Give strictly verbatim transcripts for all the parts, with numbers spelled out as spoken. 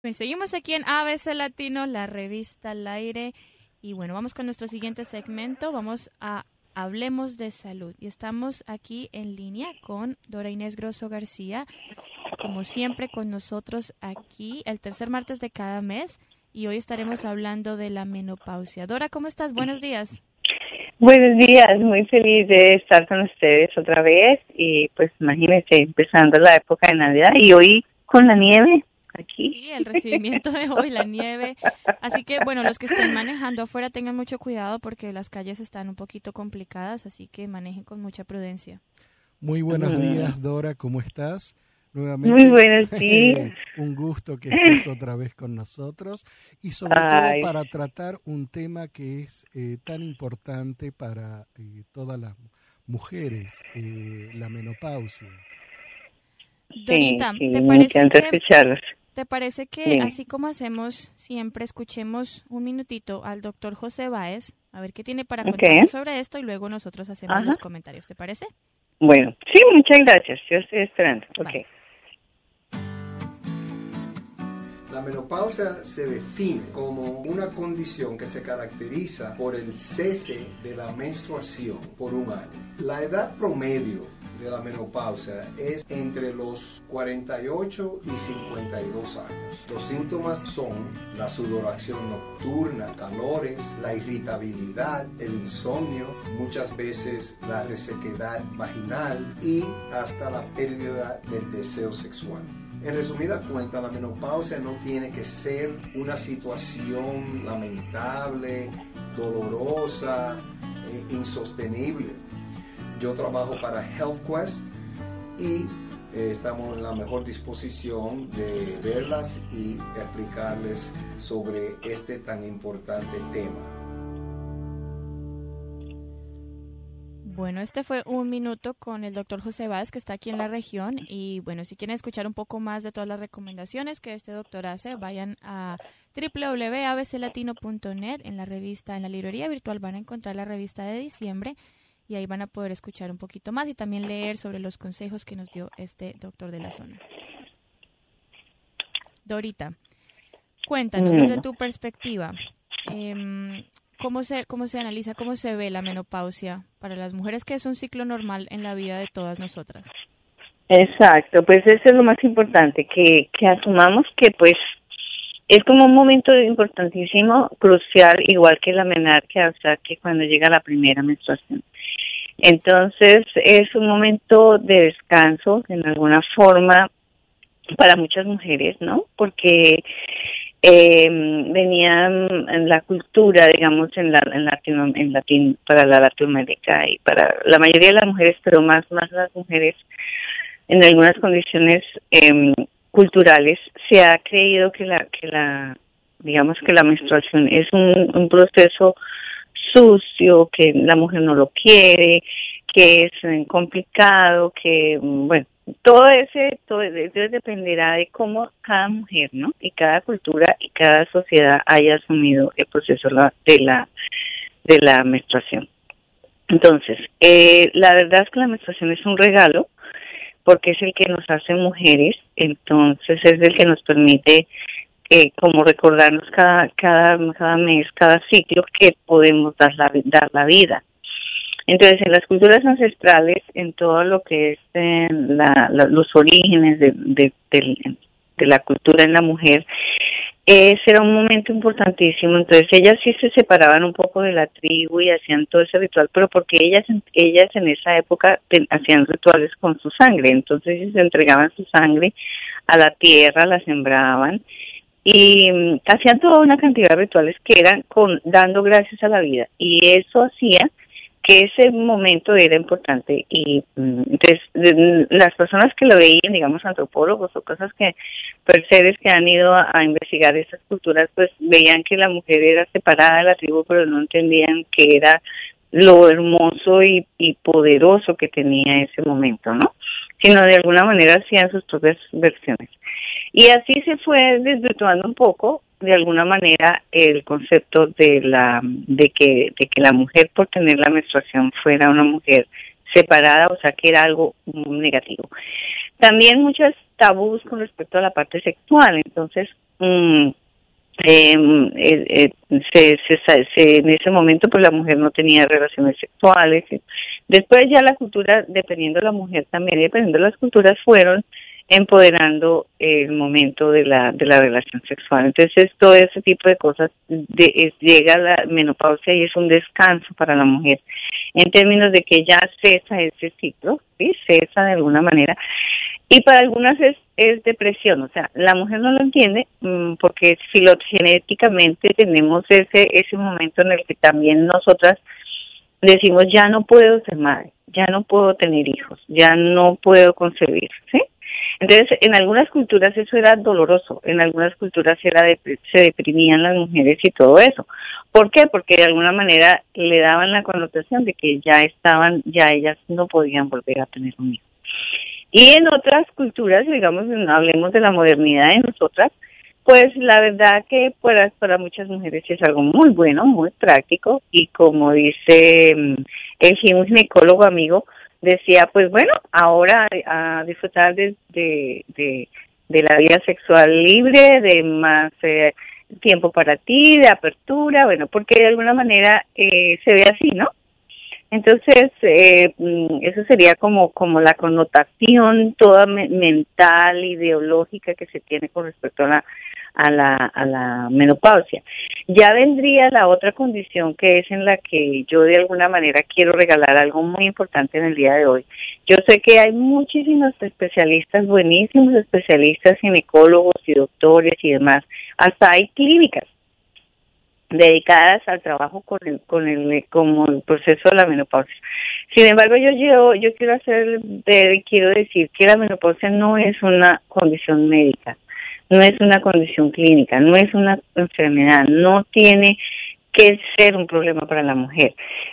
Pues seguimos aquí en A B C Latino, la revista al aire. Y bueno, vamos con nuestro siguiente segmento. Vamos a Hablemos de Salud. Y estamos aquí en línea con Dora Inés Grosso García, como siempre con nosotros aquí el tercer martes de cada mes. Y hoy estaremos hablando de la menopausia. Dora, ¿cómo estás? Buenos días. Buenos días, muy feliz de estar con ustedes otra vez. Y pues imagínense, empezando la época de Navidad y hoy con la nieve. Aquí. Sí, el recibimiento de hoy, la nieve. Así que, bueno, los que estén manejando afuera tengan mucho cuidado porque las calles están un poquito complicadas, así que manejen con mucha prudencia. Muy buenos días, Dora, ¿cómo estás? Nuevamente, muy buenos días. Un gusto que estés otra vez con nosotros y sobre Ay. todo para tratar un tema que es eh, tan importante para eh, todas las mujeres, eh, la menopausia. Dorita, sí, sí, ¿te me parece encanta que, escucharlos. ¿te parece que sí. así como hacemos siempre, escuchemos un minutito al doctor José Báez, a ver qué tiene para okay. contarnos sobre esto y luego nosotros hacemos Ajá. los comentarios, ¿te parece? Bueno, sí, muchas gracias, yo estoy esperando. Vale. Okay. La menopausia se define como una condición que se caracteriza por el cese de la menstruación por un año. La edad promedio de la menopausia es entre los cuarenta y ocho y cincuenta y dos años. Los síntomas son la sudoración nocturna, calores, la irritabilidad, el insomnio, muchas veces la resequedad vaginal y hasta la pérdida del deseo sexual. En resumida cuenta, la menopausia no tiene que ser una situación lamentable, dolorosa, eh, insostenible. Yo trabajo para HealthQuest y eh, estamos en la mejor disposición de verlas y explicarles sobre este tan importante tema. Bueno, este fue un minuto con el doctor José Báez, que está aquí en la región. Y bueno, si quieren escuchar un poco más de todas las recomendaciones que este doctor hace, vayan a doble u doble u doble u punto a b c latino punto net. En la revista, en la librería virtual van a encontrar la revista de diciembre y ahí van a poder escuchar un poquito más y también leer sobre los consejos que nos dio este doctor de la zona. Dorita, cuéntanos Mm. desde tu perspectiva, eh, ¿Cómo se, cómo se analiza, cómo se ve la menopausia para las mujeres, que es un ciclo normal en la vida de todas nosotras? Exacto, pues eso es lo más importante, que, que asumamos que pues es como un momento importantísimo, crucial, igual que la menarquia, o sea, que cuando llega la primera menstruación. Entonces es un momento de descanso, en alguna forma, para muchas mujeres, ¿no? Porque Eh, venía en la cultura, digamos, en la en Latino, en Latin, para la Latinoamérica y para la mayoría de las mujeres, pero más más las mujeres en algunas condiciones eh, culturales, se ha creído que la que la digamos que la menstruación es un, un proceso sucio, que la mujer no lo quiere, que es eh, complicado, que bueno, todo ese, todo eso dependerá de cómo cada mujer, ¿no? Y cada cultura y cada sociedad haya asumido el proceso de la de la menstruación. Entonces, eh, la verdad es que la menstruación es un regalo porque es el que nos hace mujeres, entonces es el que nos permite eh, como recordarnos cada cada cada mes, cada ciclo que podemos dar la dar la vida. Entonces, en las culturas ancestrales, en todo lo que es eh, la, la, los orígenes de, de, de, de la cultura en la mujer, ese era un momento importantísimo. Entonces, ellas sí se separaban un poco de la tribu y hacían todo ese ritual, pero porque ellas ellas en esa época te, hacían rituales con su sangre. Entonces, ellas entregaban su sangre a la tierra, la sembraban y um, hacían toda una cantidad de rituales que eran con dando gracias a la vida. Y eso hacía que ese momento era importante y entonces las personas que lo veían, digamos antropólogos o cosas que, seres que han ido a, a investigar esas culturas, pues veían que la mujer era separada de la tribu, pero no entendían que era lo hermoso y, y poderoso que tenía ese momento, ¿no? Sino de alguna manera hacían sus propias versiones. Y así se fue desvirtuando un poco, de alguna manera, el concepto de la de que de que la mujer, por tener la menstruación, fuera una mujer separada, o sea, que era algo negativo. También muchos tabús con respecto a la parte sexual. Entonces, mm, eh, eh, eh, se, se, se, en ese momento pues la mujer no tenía relaciones sexuales. Después ya la cultura, dependiendo de la mujer también, dependiendo de las culturas, fueron empoderando el momento de la de la relación sexual. Entonces todo ese tipo de cosas de, es, llega a la menopausia y es un descanso para la mujer en términos de que ya cesa ese ciclo, ¿sí? Cesa de alguna manera. Y para algunas es, es depresión, o sea, la mujer no lo entiende mmm, porque filogenéticamente tenemos ese ese momento en el que también nosotras decimos, ya no puedo ser madre, ya no puedo tener hijos, ya no puedo concebir, ¿sí? Entonces, en algunas culturas eso era doloroso, en algunas culturas era de, se deprimían las mujeres y todo eso. ¿Por qué? Porque de alguna manera le daban la connotación de que ya estaban, ya ellas no podían volver a tener un hijo. Y en otras culturas, digamos, hablemos de la modernidad de nosotras, pues la verdad que para, para muchas mujeres es algo muy bueno, muy práctico, y como dice el ginecólogo amigo, decía, pues bueno, ahora a disfrutar de, de, de, de la vida sexual libre, de más eh, tiempo para ti, de apertura, bueno, porque de alguna manera eh, se ve así, ¿no? Entonces, eh, eso sería como como la connotación toda me- mental, ideológica que se tiene con respecto a la a la a la menopausia. Ya vendría la otra condición, que es en la que yo de alguna manera quiero regalar algo muy importante en el día de hoy. Yo sé que hay muchísimos especialistas, buenísimos especialistas, ginecólogos y doctores y demás. Hasta hay clínicas dedicadas al trabajo con el con el como el proceso de la menopausia. Sin embargo, yo yo, yo quiero hacer de, quiero decir que la menopausia no es una condición médica, no es una condición clínica, no es una enfermedad, no tiene que ser un problema para la mujer.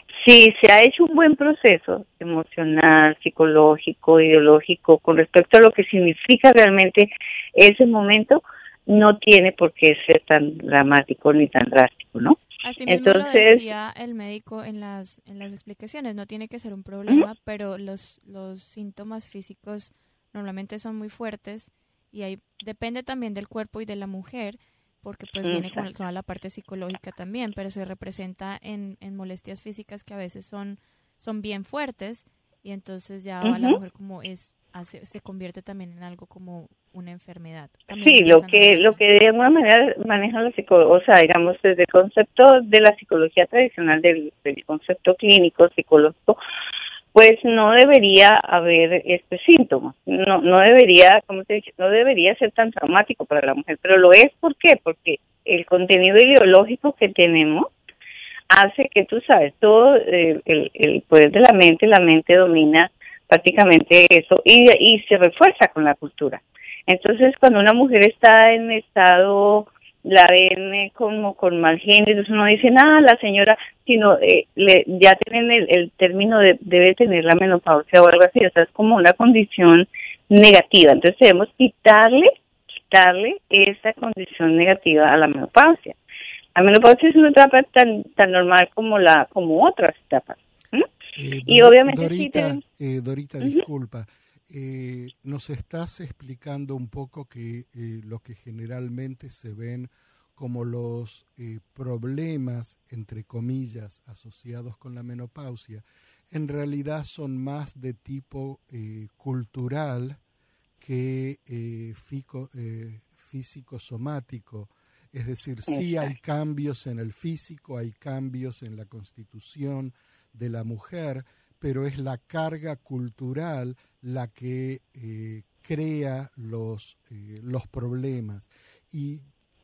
Si se ha hecho un buen proceso emocional, psicológico, ideológico con respecto a lo que significa realmente ese momento, no tiene por qué ser tan dramático ni tan drástico, ¿no? Así mismo Entonces, lo decía el médico en las en las explicaciones, no tiene que ser un problema, uh-huh. pero los los síntomas físicos normalmente son muy fuertes y ahí depende también del cuerpo y de la mujer, porque pues viene con toda la parte psicológica también, pero se representa en, en molestias físicas que a veces son son bien fuertes y entonces ya uh-huh. a la mujer como es hace, se convierte también en algo como una enfermedad. También sí, lo que lo que de alguna manera maneja la psicología, o sea, digamos, desde el concepto de la psicología tradicional, del, del concepto clínico, psicológico, pues no debería haber este síntoma, no no debería, como te dije, no debería ser tan traumático para la mujer, pero lo es, ¿por qué? Porque el contenido ideológico que tenemos hace que, tú sabes, todo eh, el, el poder de la mente, la mente domina prácticamente eso y, y se refuerza con la cultura. Entonces, cuando una mujer está en estado, la ven eh, como con mal genio, entonces uno dice, nada, la señora, sino eh, le, ya tienen el, el término de debe tener la menopausia o algo así, o sea, es como una condición negativa. Entonces, debemos quitarle, quitarle esa condición negativa a la menopausia. La menopausia es una etapa tan tan normal como la como otras etapas. ¿Mm? Eh, y obviamente Dorita, sí tenemos... eh, Dorita, uh-huh. disculpa. Eh, nos estás explicando un poco que eh, lo que generalmente se ven como los eh, problemas, entre comillas, asociados con la menopausia, en realidad son más de tipo eh, cultural que eh, fico, eh, físico-somático. Es decir, sí hay cambios en el físico, hay cambios en la constitución de la mujer, pero es la carga cultural la que eh, crea los, eh, los problemas. Y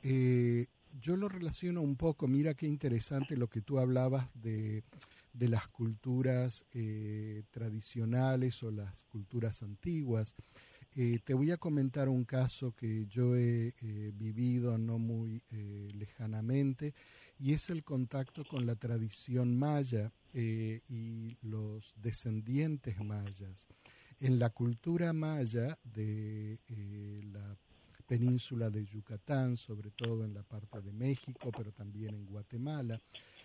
eh, yo lo relaciono un poco, mira qué interesante lo que tú hablabas de, de las culturas eh, tradicionales o las culturas antiguas. Eh, te voy a comentar un caso que yo he eh, vivido no muy eh, lejanamente, y es el contacto con la tradición maya eh, y los descendientes mayas. En la cultura maya de eh, la península de Yucatán, sobre todo en la parte de México, pero también en Guatemala,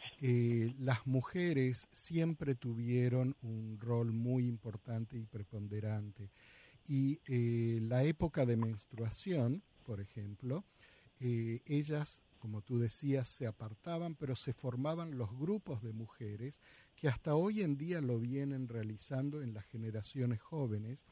eh, las mujeres siempre tuvieron un rol muy importante y preponderante. Y eh, la época de menstruación, por ejemplo, eh, ellas, como tú decías, se apartaban, pero se formaban los grupos de mujeres que hasta hoy en día lo vienen realizando en las generaciones jóvenes,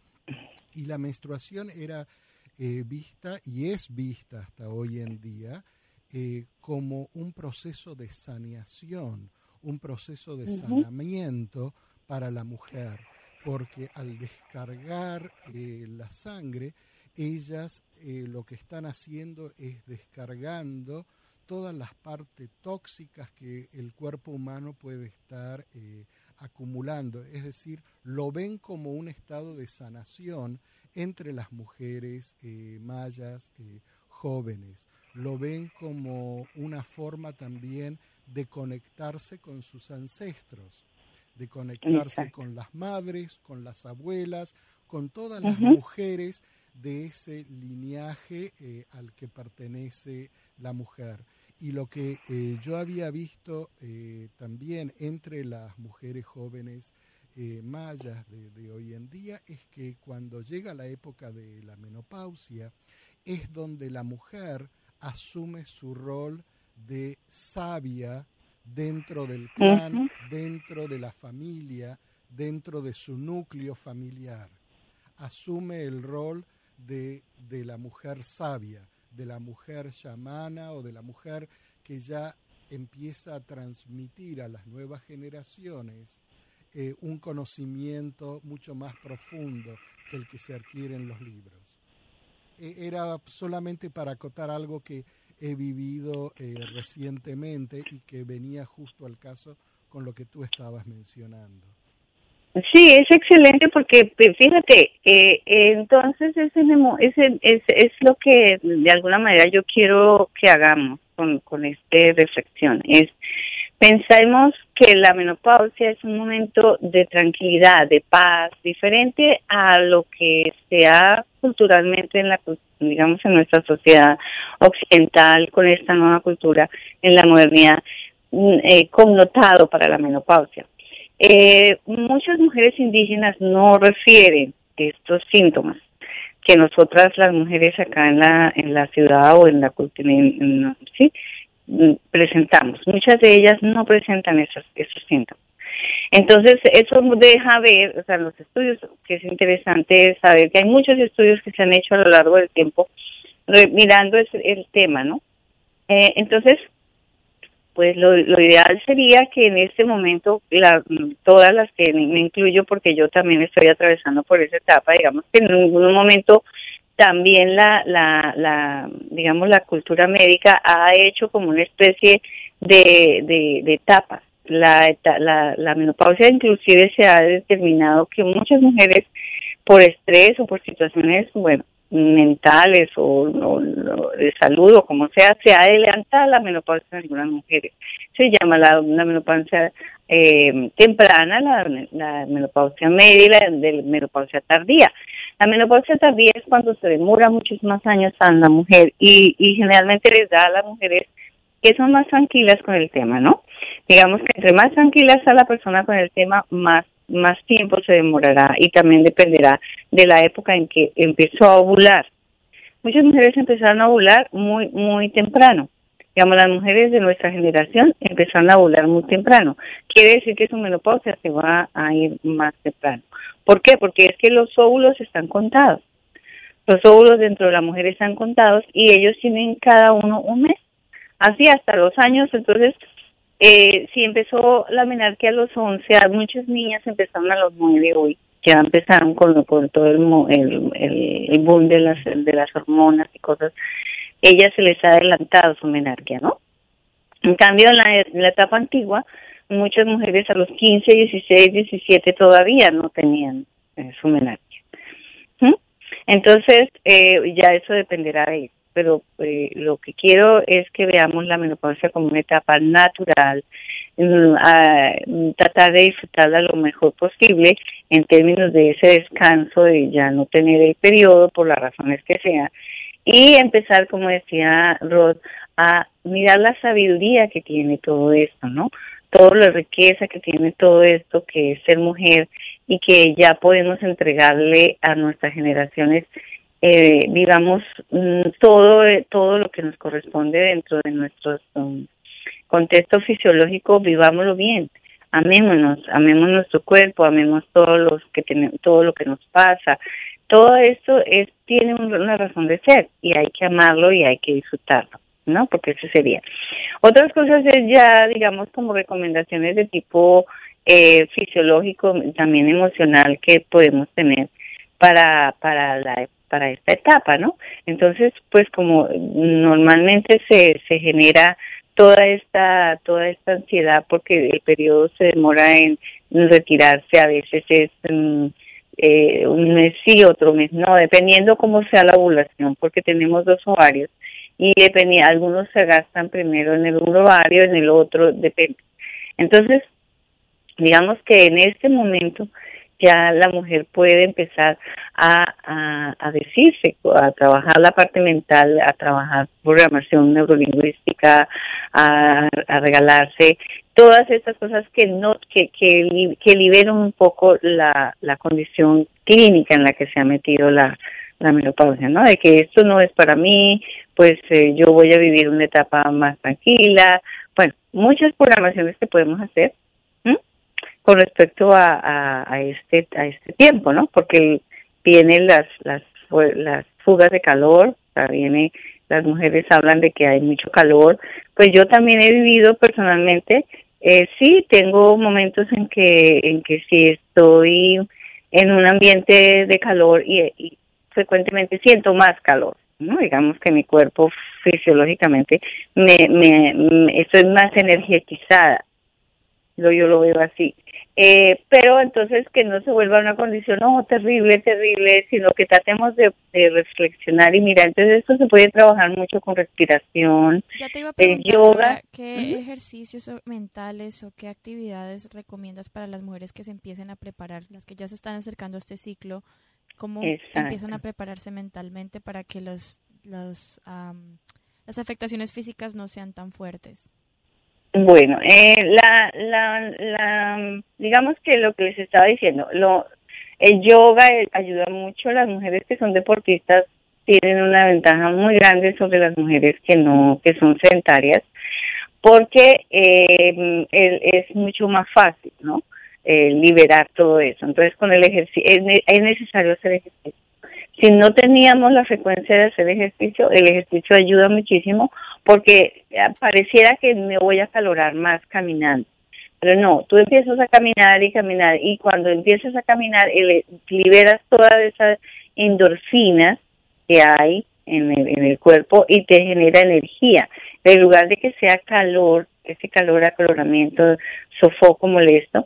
y la menstruación era eh, vista y es vista hasta hoy en día eh, como un proceso de saneación, un proceso de sanamiento para la mujer, porque al descargar eh, la sangre, ellas eh, lo que están haciendo es descargando todas las partes tóxicas que el cuerpo humano puede estar eh, acumulando. Es decir, lo ven como un estado de sanación entre las mujeres eh, mayas eh, jóvenes. Lo ven como una forma también de conectarse con sus ancestros, de conectarse Exacto. con las madres, con las abuelas, con todas las uh-huh. mujeres de ese linaje eh, al que pertenece la mujer. Y lo que eh, yo había visto eh, también entre las mujeres jóvenes eh, mayas de, de hoy en día es que cuando llega la época de la menopausia es donde la mujer asume su rol de sabia dentro del clan, uh-huh. dentro de la familia, dentro de su núcleo familiar. Asume el rol de, de la mujer sabia, de la mujer chamana o de la mujer que ya empieza a transmitir a las nuevas generaciones eh, un conocimiento mucho más profundo que el que se adquiere en los libros. Eh, era solamente para acotar algo que he vivido eh, recientemente y que venía justo al caso con lo que tú estabas mencionando. Sí, es excelente porque, fíjate, eh, entonces ese, ese, es, es lo que de alguna manera yo quiero que hagamos con, con esta reflexión. Es, pensemos que la menopausia es un momento de tranquilidad, de paz, diferente a lo que se ha culturalmente en la, digamos, en nuestra sociedad occidental con esta nueva cultura, en la modernidad, eh, connotado para la menopausia. Eh, muchas mujeres indígenas no refieren estos síntomas que nosotras las mujeres acá en la en la ciudad o en la cultura sí presentamos. Muchas de ellas no presentan esos esos síntomas. Entonces eso deja ver, o sea, los estudios, que es interesante saber que hay muchos estudios que se han hecho a lo largo del tiempo re, mirando el, el tema, ¿no? Eh, entonces pues lo, lo ideal sería que en este momento, la, todas las que me incluyo, porque yo también estoy atravesando por esa etapa, digamos que en algún momento también la, la, la digamos, la cultura médica ha hecho como una especie de, de, de etapas. La, la, la menopausia inclusive se ha determinado que muchas mujeres, por estrés o por situaciones, bueno, mentales o, o, o de salud o como sea, se adelanta la menopausia en algunas mujeres. Se llama la, la menopausia eh, temprana, la, la menopausia media y la de menopausia tardía. La menopausia tardía es cuando se demora muchos más años a la mujer y, y generalmente les da a las mujeres que son más tranquilas con el tema, ¿no? Digamos que entre más tranquilas está la persona con el tema, más más tiempo se demorará y también dependerá de la época en que empezó a ovular. Muchas mujeres empezaron a ovular muy muy temprano. Digamos, las mujeres de nuestra generación empezaron a ovular muy temprano. Quiere decir que su menopausia se va a ir más temprano. ¿Por qué? Porque es que los óvulos están contados. Los óvulos dentro de la mujer están contados y ellos tienen cada uno un mes. Así hasta los años, entonces... Eh, si empezó la menarquía a los once, muchas niñas empezaron a los nueve hoy, ya empezaron con, con todo el, el, el, el boom de las, de las hormonas y cosas, ellas se les ha adelantado su menarquia, ¿no? En cambio, en la, en la etapa antigua, muchas mujeres a los quince, dieciséis, diecisiete todavía no tenían eh, su menarquia. ¿Mm? Entonces, eh, ya eso dependerá de ellos. Pero eh, lo que quiero es que veamos la menopausia como una etapa natural, mm, a, tratar de disfrutarla lo mejor posible en términos de ese descanso, de ya no tener el periodo por las razones que sean, y empezar, como decía Rod, a mirar la sabiduría que tiene todo esto, ¿no? Toda la riqueza que tiene todo esto, que es ser mujer, y que ya podemos entregarle a nuestras generaciones eh, vivamos um, todo, todo lo que nos corresponde dentro de nuestro um, contexto fisiológico, vivámoslo bien. Amémonos, amemos nuestro cuerpo, amemos todos los que tenemos, todo lo que nos pasa. Todo esto es tiene una razón de ser y hay que amarlo y hay que disfrutarlo, ¿no? Porque eso sería. Otras cosas es ya, digamos, como recomendaciones de tipo eh, fisiológico, también emocional que podemos tener para para la para esta etapa, ¿no? Entonces, pues como normalmente se se genera toda esta toda esta ansiedad porque el periodo se demora en retirarse, a veces es um, eh, un mes sí, otro mes no, dependiendo cómo sea la ovulación, porque tenemos dos ovarios y depende, algunos se gastan primero en el un ovario, en el otro, depende. Entonces, digamos que en este momento ya la mujer puede empezar a, a, a decirse, a trabajar la parte mental, a trabajar programación neurolingüística, a, a regalarse todas estas cosas que no que que, que liberan un poco la, la condición clínica en la que se ha metido la, la menopausia, ¿no? De que esto no es para mí, pues eh, yo voy a vivir una etapa más tranquila. Bueno, muchas programaciones que podemos hacer con respecto a, a, a este a este tiempo, ¿no? Porque vienen las las las fugas de calor, o sea, viene, las mujeres hablan de que hay mucho calor. Pues yo también he vivido personalmente, eh, sí, tengo momentos en que en que sí estoy en un ambiente de calor y, y frecuentemente siento más calor, ¿no? Digamos que mi cuerpo fisiológicamente me me, me estoy más energetizada. Lo, yo lo veo así. Eh, pero entonces que no se vuelva una condición, oh, terrible, terrible, sino que tratemos de, de reflexionar y mirar. Entonces esto se puede trabajar mucho con respiración, ya te iba a preguntar, el yoga. Dora, ¿qué uh-huh. ejercicios mentales o qué actividades recomiendas para las mujeres que se empiecen a preparar, las que ya se están acercando a este ciclo? ¿Cómo Exacto. empiezan a prepararse mentalmente para que los, los, um, las afectaciones físicas no sean tan fuertes? Bueno, eh, la, la, la, digamos que lo que les estaba diciendo, lo, el yoga ayuda mucho. Las mujeres que son deportistas tienen una ventaja muy grande sobre las mujeres que no, que son sedentarias, porque eh, el, es mucho más fácil, ¿no? Eh, liberar todo eso. Entonces, con el ejercicio es, es necesario hacer ejercicio. Si no teníamos la frecuencia de hacer ejercicio, el ejercicio ayuda muchísimo porque pareciera que me voy a acalorar más caminando. Pero no, tú empiezas a caminar y caminar y cuando empiezas a caminar el, liberas todas esas endorfinas que hay en el, en el cuerpo y te genera energía. En lugar de que sea calor, ese calor, acaloramiento, sofoco, molesto,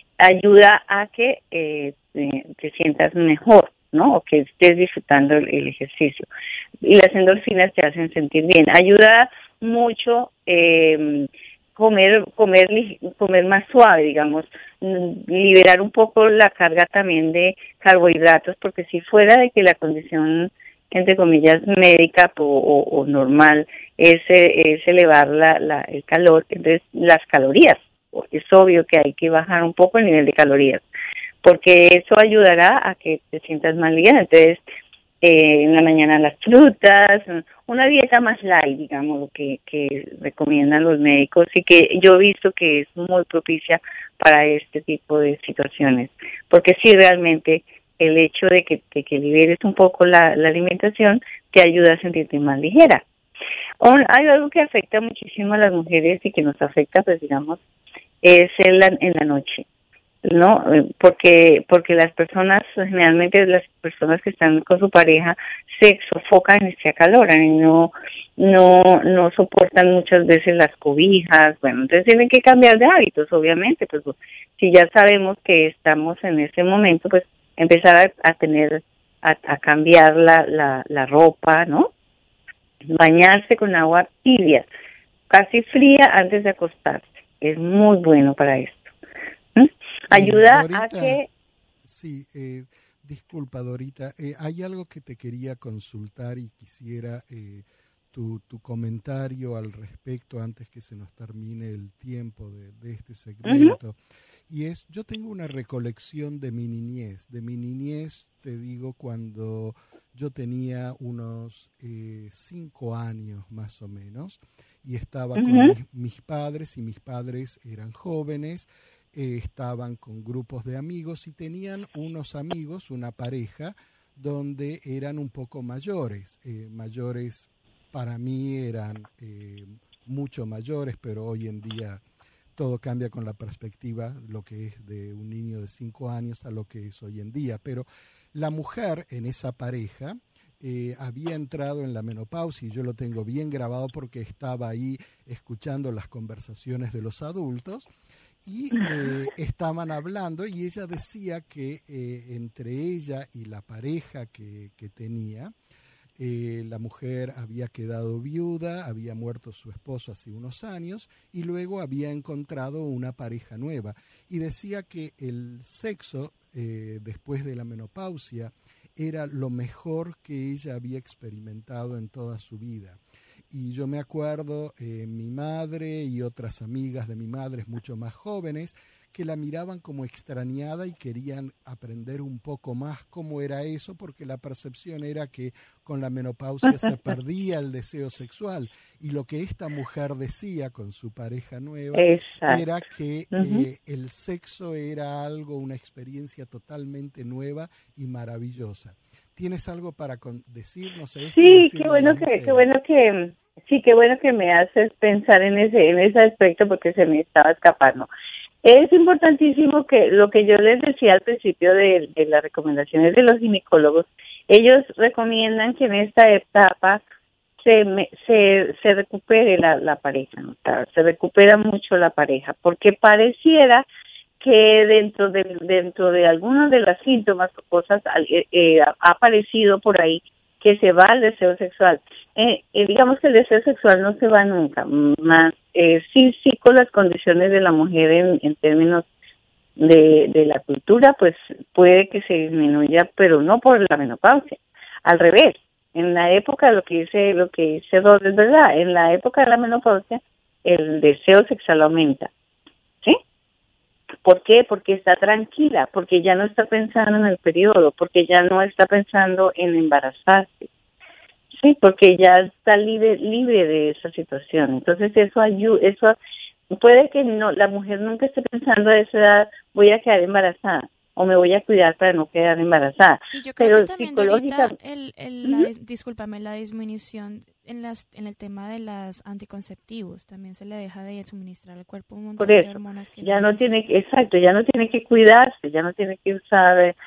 ayuda a que eh, te, te sientas mejor, ¿no? O que estés disfrutando el, el ejercicio. Y las endorfinas te hacen sentir bien. Ayuda mucho eh, comer comer comer más suave, digamos, liberar un poco la carga también de carbohidratos, porque si fuera de que la condición, entre comillas, médica o, o, o normal es, es elevar la, la, el calor, entonces las calorías, porque es obvio que hay que bajar un poco el nivel de calorías, porque eso ayudará a que te sientas más liviana. Entonces, eh, en la mañana las frutas, una dieta más light, digamos, lo que, que recomiendan los médicos y que yo he visto que es muy propicia para este tipo de situaciones, porque sí, realmente el hecho de que, de que liberes un poco la, la alimentación te ayuda a sentirte más ligera. O, hay algo que afecta muchísimo a las mujeres y que nos afecta, pues digamos, es en la, en la noche, ¿no? Porque porque las personas, generalmente las personas que están con su pareja se sofocan y se acaloran y no no no soportan muchas veces las cobijas. Bueno, entonces tienen que cambiar de hábitos, obviamente. Pues si ya sabemos que estamos en ese momento, pues empezar a, a tener a, a cambiar la, la la ropa, ¿no? Bañarse con agua tibia, casi fría antes de acostarse, es muy bueno para esto. ¿Mm? Ayuda eh, Dorita, a que... Sí, eh, disculpa Dorita, eh, hay algo que te quería consultar y quisiera eh, tu, tu comentario al respecto antes que se nos termine el tiempo de, de este segmento. Uh-huh. Y es, yo tengo una recolección de mi niñez. De mi niñez, te digo, cuando yo tenía unos eh, cinco años más o menos, y estaba uh-huh. con mis, mis padres, y mis padres eran jóvenes, eh, estaban con grupos de amigos, y tenían unos amigos, una pareja, donde eran un poco mayores, eh, mayores para mí eran eh, mucho mayores, pero hoy en día todo cambia con la perspectiva, lo que es de un niño de cinco años a lo que es hoy en día. Pero la mujer en esa pareja eh, había entrado en la menopausia, y yo lo tengo bien grabado porque estaba ahí escuchando las conversaciones de los adultos, y eh, estaban hablando, y ella decía que eh, entre ella y la pareja que, que tenía, eh, la mujer había quedado viuda, había muerto su esposo hace unos años, y luego había encontrado una pareja nueva. Y decía que el sexo eh, después de la menopausia era lo mejor que ella había experimentado en toda su vida. Y yo me acuerdo, eh, mi madre y otras amigas de mi madre, mucho más jóvenes, que la miraban como extrañada y querían aprender un poco más cómo era eso, porque la percepción era que con la menopausia se perdía el deseo sexual. Y lo que esta mujer decía con su pareja nueva Exacto. era que uh-huh. eh, el sexo era algo, una experiencia totalmente nueva y maravillosa. ¿Tienes algo para con- decirnos esto? Sí, qué bueno que, qué bueno que, sí, qué bueno que me haces pensar en ese, en ese aspecto, porque se me estaba escapando. Es importantísimo que lo que yo les decía al principio de, de las recomendaciones de los ginecólogos, ellos recomiendan que en esta etapa se me, se, se recupere la, la pareja, ¿no? O sea, se recupera mucho la pareja, porque pareciera que dentro de dentro de algunos de los síntomas o cosas eh, eh, ha aparecido por ahí que se va el deseo sexual. Eh, eh, digamos que el deseo sexual no se va nunca, más eh, sí, sí con las condiciones de la mujer en, en términos de, de la cultura, pues puede que se disminuya, pero no por la menopausia. Al revés, en la época, lo que dice, lo que dice Rod es verdad, en la época de la menopausia el deseo sexual aumenta. ¿Sí? ¿Por qué? Porque está tranquila, porque ya no está pensando en el periodo, porque ya no está pensando en embarazarse, sí, porque ya está libre libre de esa situación. Entonces eso ayuda, eso puede que no, la mujer nunca esté pensando a esa edad, voy a quedar embarazada o me voy a cuidar para no quedar embarazada. Y yo creo Pero que también psicológica... ahorita el, el, la, uh-huh. discúlpame, la disminución en las en el tema de las anticonceptivos, también se le deja de suministrar al cuerpo un montón Por eso, de hormonas que ya no, no tiene que, exacto, ya no tiene que cuidarse, ya no tiene que usar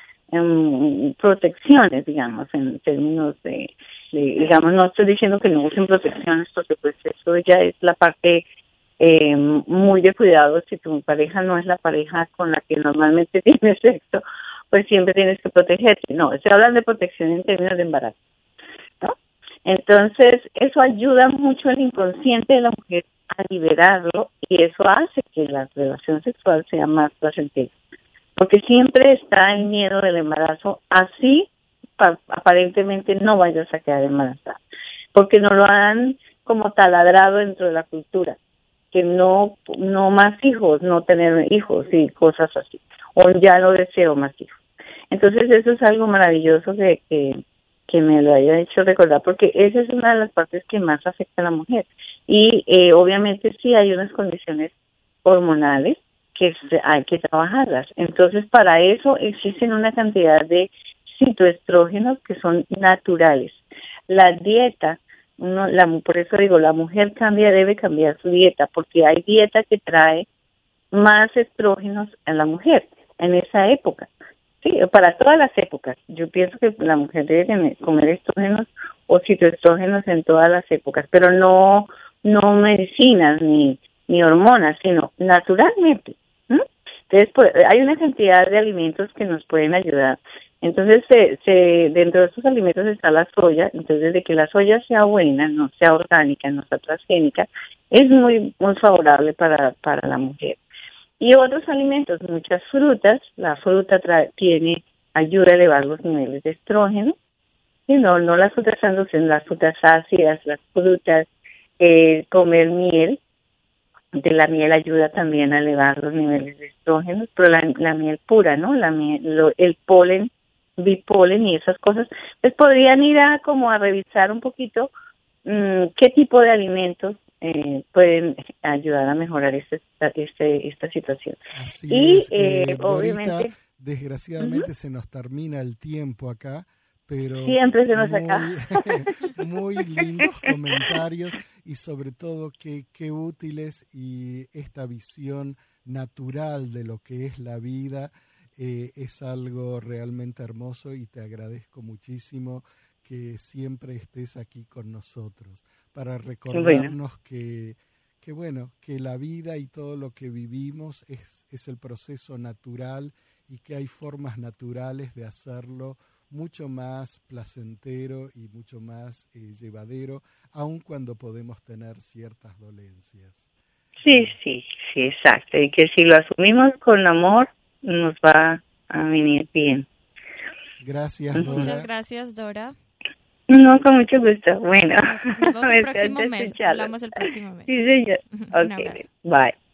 um, protecciones, digamos, en términos de, de, digamos, no estoy diciendo que no usen protecciones, porque pues eso ya es la parte eh, muy de cuidado. Si tu pareja no es la pareja con la que normalmente tienes sexo, pues siempre tienes que protegerte. No, se habla de protección en términos de embarazo, ¿no? Entonces, eso ayuda mucho al inconsciente de la mujer a liberarlo, y eso hace que la relación sexual sea más placentera. Porque siempre está el miedo del embarazo, así pa- aparentemente no vayas a quedar embarazada. Porque no lo han como taladrado dentro de la cultura, que no, no más hijos, no tener hijos y cosas así. O ya no deseo más hijos. Entonces, eso es algo maravilloso que... que que me lo haya hecho recordar, porque esa es una de las partes que más afecta a la mujer. Y eh, obviamente sí hay unas condiciones hormonales que se, hay que trabajarlas. Entonces, para eso existen una cantidad de fitoestrógenos que son naturales. La dieta, uno, la, por eso digo, la mujer cambia, debe cambiar su dieta, porque hay dieta que trae más estrógenos a la mujer en esa época. Sí, para todas las épocas. Yo pienso que la mujer debe comer estrógenos o fitoestrógenos en todas las épocas, pero no no medicinas ni ni hormonas, sino naturalmente. ¿Mm? Entonces, pues, hay una cantidad de alimentos que nos pueden ayudar. Entonces, se, se, dentro de esos alimentos está la soya. Entonces, de que la soya sea buena, no sea orgánica, no sea transgénica, es muy muy favorable para para la mujer. Y otros alimentos, muchas frutas, la fruta trae, tiene, ayuda a elevar los niveles de estrógeno, y no, no las frutas tan dulces, las frutas ácidas, las frutas, eh, comer miel, de la miel ayuda también a elevar los niveles de estrógenos, pero la, la miel pura, ¿no? La miel, lo, el polen, bipolen y esas cosas, pues podrían ir a como a revisar un poquito mmm, qué tipo de alimentos eh, pueden ayudar a mejorar este, este, esta situación. Así y es, eh, eh, obviamente, Dorita, desgraciadamente uh-huh. se nos termina el tiempo acá, pero siempre se nos muy, acaba. muy lindos comentarios y sobre todo qué, qué útiles y esta visión natural de lo que es la vida eh, es algo realmente hermoso y te agradezco muchísimo que siempre estés aquí con nosotros para recordarnos bueno. que, que bueno, que la vida y todo lo que vivimos es, es el proceso natural y que hay formas naturales de hacerlo mucho más placentero y mucho más eh, llevadero, aun cuando podemos tener ciertas dolencias. Sí, sí, sí, exacto. Y que si lo asumimos con amor, nos va a venir bien. Gracias, Dora. Muchas gracias, Dora. No, con mucho gusto. Bueno, nos vemos el próximo mes. Hablamos el próximo mes. Sí, señor. Ok, bye.